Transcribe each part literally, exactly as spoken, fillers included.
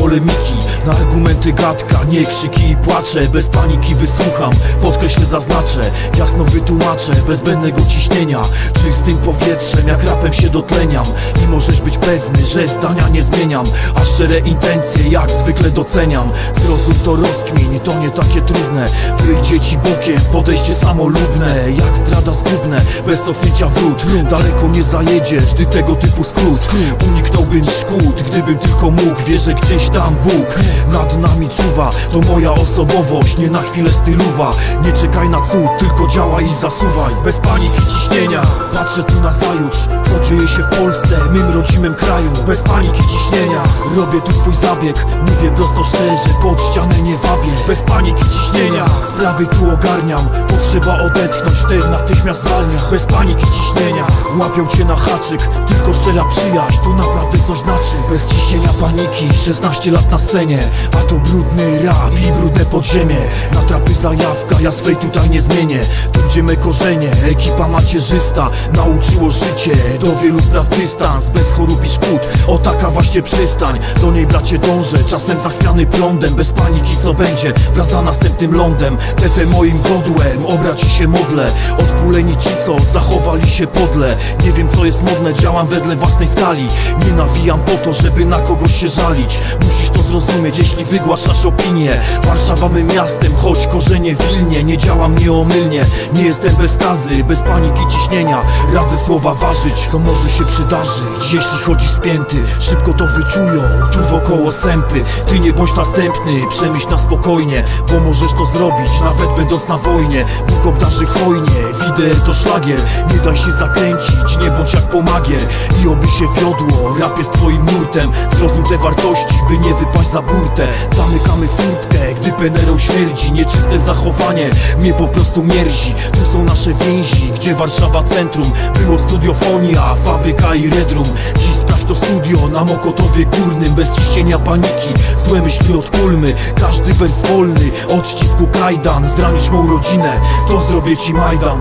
polemiki, na argumenty gadka, nie krzyki i płacze. Bez paniki wysłucham, podkreślę, zaznaczę, jasno wytłumaczę, bez zbędnego ciśnienia. Czystym powietrzem, jak rapem się dotleniam. I możesz być pewny, że zdania nie zmieniam, a szczere intencje jak zwykle doceniam. Zrozum to, rozkmin, to nie takie trudne. Wyjdzie ci bokiem, podejście samolubne, jak zdrada zgubne, bez cofnięcia wrót. Daleko nie zajedziesz, gdy tego typu skrót. Uniknąłbym szkód, gdybym tylko mógł. Wierzę, gdzieś tam Bóg nad nami czuwa. To moja osobowość, nie na chwilę stylowa. Nie czekaj na cud, tylko działaj i zasuwaj. Bez paniki, ciśnienia, patrzę tu na zajutrz, co dzieje się w Polsce, mym rodzimym kraju. Bez paniki, ciśnienia, robię tu swój zabieg. Mówię prosto, szczerze, pod ścianę nie wabię. Bez paniki, ciśnienia, sprawy tu ogarniam. Potrzeba odetchnąć, ten natychmiast zwalnia. Bez paniki, ciśnienia, łapią cię na haczyk, tylko szczera przyjaźń tu naprawdę coś znaczy. Bez ciśnienia paniki, szesnaście lat na scenie, a to brudny rap i brudne podziemie. Na trapy zajawka, ja swej tutaj nie zmienię. Tu gdzie me korzenie, ekipa macierzysta nauczyło życie, do wielu spraw dystans, bez chorób i szkód. O taka właśnie przystań, do niej bracie dążę, czasem zachwiany prądem. Bez paniki co będzie, wraz za następnym lądem. Pepe moim godłem, obrać się modlę. Odpuleni ci co, zachowali się podle. Nie wiem co jest modne, działam wedle własnej skali. Nie nawijam po to, żeby na kogoś się żalić. Musisz to zrozumieć, jeśli wygłaszasz opinię. Warszawa mym miastem, choć korzenie w Wilnie. Nie działam nieomylnie, nie jestem bez skazy. Bez paniki, ciśnienia, radzę słowa ważyć. Co może się przydarzyć, jeśli chodzi spięty? Szybko to wyczują, tu wokoło sępy. Ty nie bądź następny, przemyśl na spokojnie, bo możesz to zrobić, nawet będąc na wojnie. Bóg obdarzy hojnie, wideo to szlagier. Nie daj się zakręcić, nie bądź jak pomagier. I oby się wiodło, rap jest twoim nurtem. Zrozum te wartości, by nie wypaść za burtę. Zamykamy furtkę, gdy penerą śmierdzi. Nieczyste zachowanie mnie po prostu mierzi. Tu są nasze więzi, gdzie Warszawa centrum. Było studiofonia, fabryka i redrum. Dziś sprawdź to studio na Mokotowie Górnym. Bez ciśnienia paniki, złe myśli odpólmy. Każdy wers wolny, od ścisku kajdan. Zranisz mą rodzinę, to zrobię ci Majdan.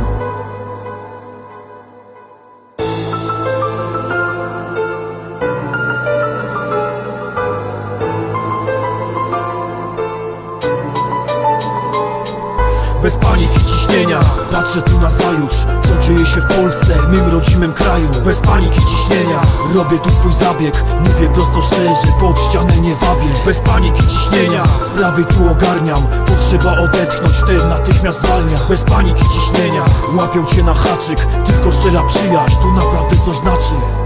Bez paniki, ciśnienia, patrzę tu na zajutrz, co dzieje się w Polsce, mym rodzimym kraju. Bez paniki, ciśnienia, robię tu swój zabieg. Mówię prosto, szczerze, pod ścianę nie wabię. Bez paniki, ciśnienia, sprawy tu ogarniam. Potrzeba odetchnąć, ten natychmiast zwalnia. Bez paniki, ciśnienia, łapią cię na haczyk, tylko szczera przyjaźń tu naprawdę coś znaczy.